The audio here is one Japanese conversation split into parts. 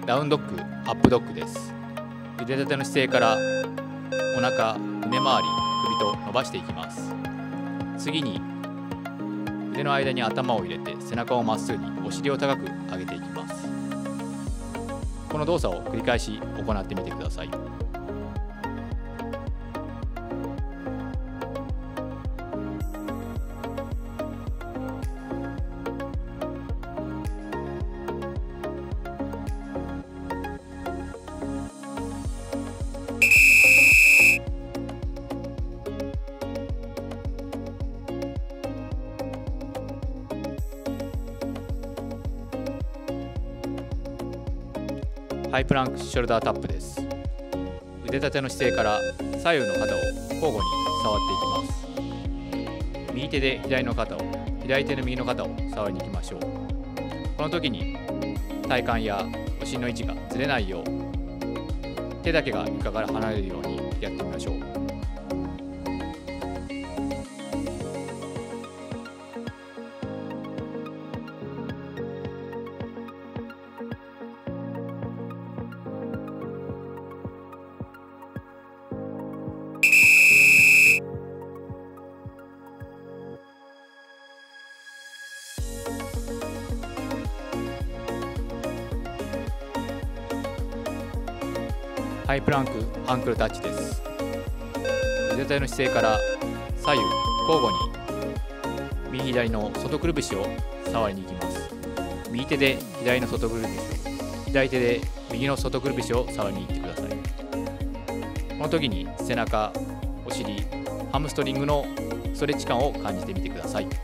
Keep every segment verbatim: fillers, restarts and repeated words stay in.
ダウンドッグ、アップドッグです。腕立ての姿勢からお腹、胸周り、首と伸ばしていきます。次に腕の間に頭を入れて背中をまっすぐに、お尻を高く上げていきます。この動作を繰り返し行ってみてください。ハイプランクショルダータップです。腕立ての姿勢から左右の肩を交互に触っていきます。右手で左の肩を、左手の右の肩を触りに行きましょう。この時に体幹やお尻の位置がずれないよう、手だけが床から離れるようにやってみましょう。ハイプランクアンクルタッチです。腕立ての姿勢から左右交互に右左の外くるぶしを触りに行きます。右手で左の外くるぶしを、左手で右の外くるぶしを触りに行ってください。この時に背中、お尻、ハムストリングのストレッチ感を感じてみてください。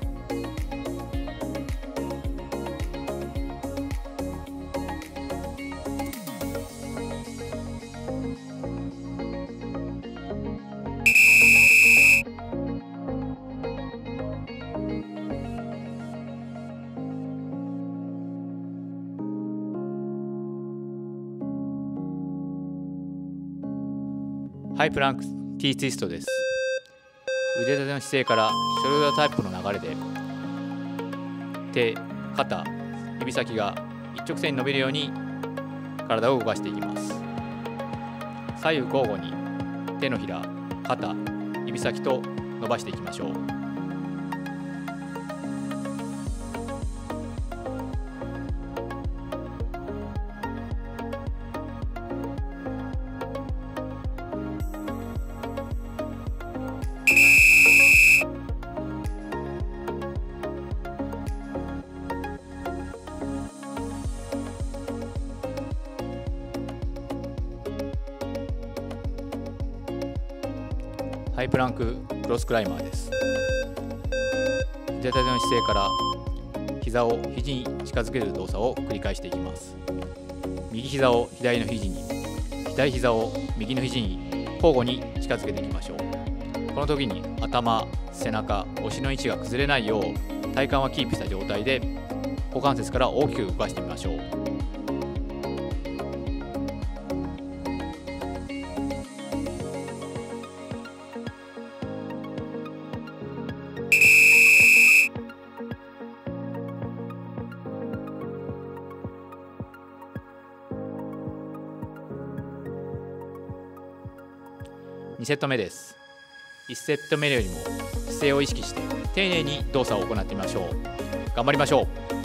ハイプランク T ツイストです。腕立ての姿勢からショルダータイプの流れで手、肩、指先が一直線に伸びるように体を動かしていきます。左右交互に手のひら、肩、指先と伸ばしていきましょう。ハイプランククロスクライマーです。腕立ての姿勢から膝を肘に近づける動作を繰り返していきます。右膝を左の肘に、左膝を右の肘に交互に近づけていきましょう。この時に頭、背中、お尻の位置が崩れないよう体幹はキープした状態で股関節から大きく動かしてみましょう。にセット目です。いちセット目よりも姿勢を意識して丁寧に動作を行ってみましょう。頑張りましょう。